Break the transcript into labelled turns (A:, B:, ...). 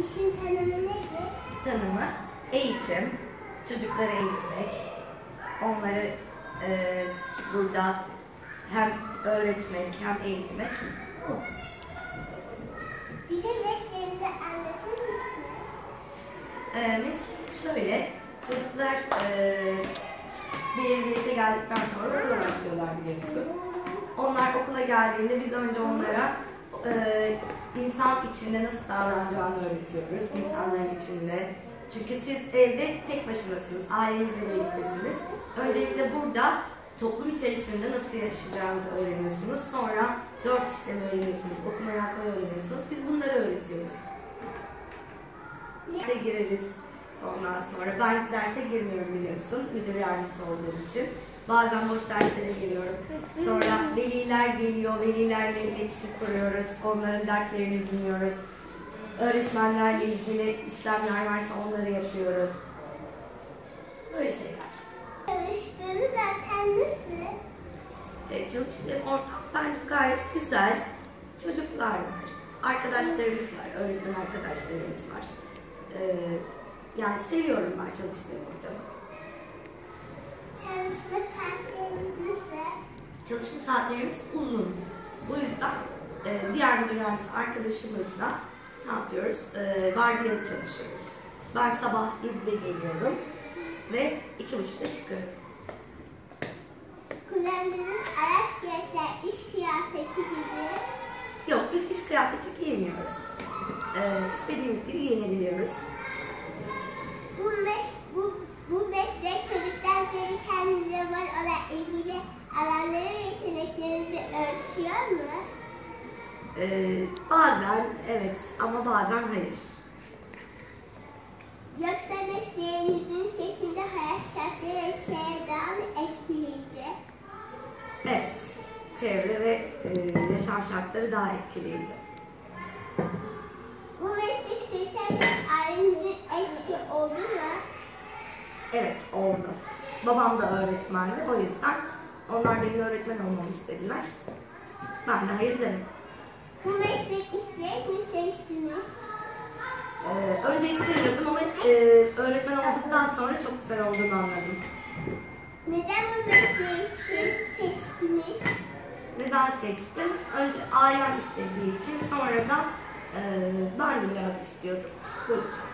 A: İşin tanımı nedir?
B: Tanımı eğitim, çocukları eğitmek, onları burada hem öğretmek hem eğitmek. Bu.
A: Bize mesleğinizi anlatır mısınız?
B: Mesleğim şöyle, çocuklar belirli bir yaşa geldikten sonra okula başlıyorlar biliyorsun. Onlar okula geldiğinde biz önce onlara insan içinde nasıl davranacağını öğretiyoruz, insanların içinde. Çünkü siz evde tek başınasınız, ailenizle birliktesiniz. Öncelikle burada toplum içerisinde nasıl yaşayacağınızı öğreniyorsunuz. Sonra 4 işlemi öğreniyorsunuz, okuma yazmayı öğreniyorsunuz. Biz bunları öğretiyoruz. Derse gireriz ondan sonra. Ben derse girmiyorum biliyorsun, müdür yardımcısı olduğum için. Bazen boş derslere giriyorum. Sonra veliler geliyor, velilerle iletişim kuruyoruz. Onların dertlerini dinliyoruz. Öğretmenlerle ilgili işlemler varsa onları yapıyoruz. Böyle şeyler.
A: Çalıştığınız ortam nasıl?
B: Çalıştığım ortam bence gayet güzel. Çocuklar var, arkadaşlarımız var, öğretmen arkadaşlarımız var. Yani seviyorum ben çalıştığım ortamı.
A: Çalışma saatleriniz nasıl?
B: Çalışma saatlerimiz uzun. Bu yüzden diğer müdür yardımcısı arkadaşımızla ne yapıyoruz? Vardiyalı çalışıyoruz. Ben sabah 7'de geliyorum ve 2.30'da çıkıyorum.
A: Kullandığınız araç gereçler iş kıyafeti gibi.
B: Yok, biz iş kıyafeti giymiyoruz. İstediğimiz gibi giyinebiliyoruz.
A: Bu meslek çocuklar beri kendinize var olan ilgili alanları ve yeteneklerinizi ölçüyor mu?
B: Bazen evet ama bazen hayır.
A: Yoksa mesleğinizin seçimde hayat şartları ve çevre daha mı etkiliydi?
B: Evet, çevre ve yaşam şartları daha etkiliydi.
A: Bu meslek seçerken ailenizin etki oldu mu?
B: Evet, oldu. Babam da öğretmendi, o yüzden onlar benim öğretmen olmamı istediler. Ben de hayır demedim.
A: Bu meslek isteyerek mi seçtiniz?
B: Önce istemiyordum ama öğretmen olduktan sonra çok güzel olduğunu anladım.
A: Neden bu mesleği seçtiniz?
B: Neden seçtim? Önce ailem istediği için, sonra da ben de biraz istiyordum. Bu yüzden.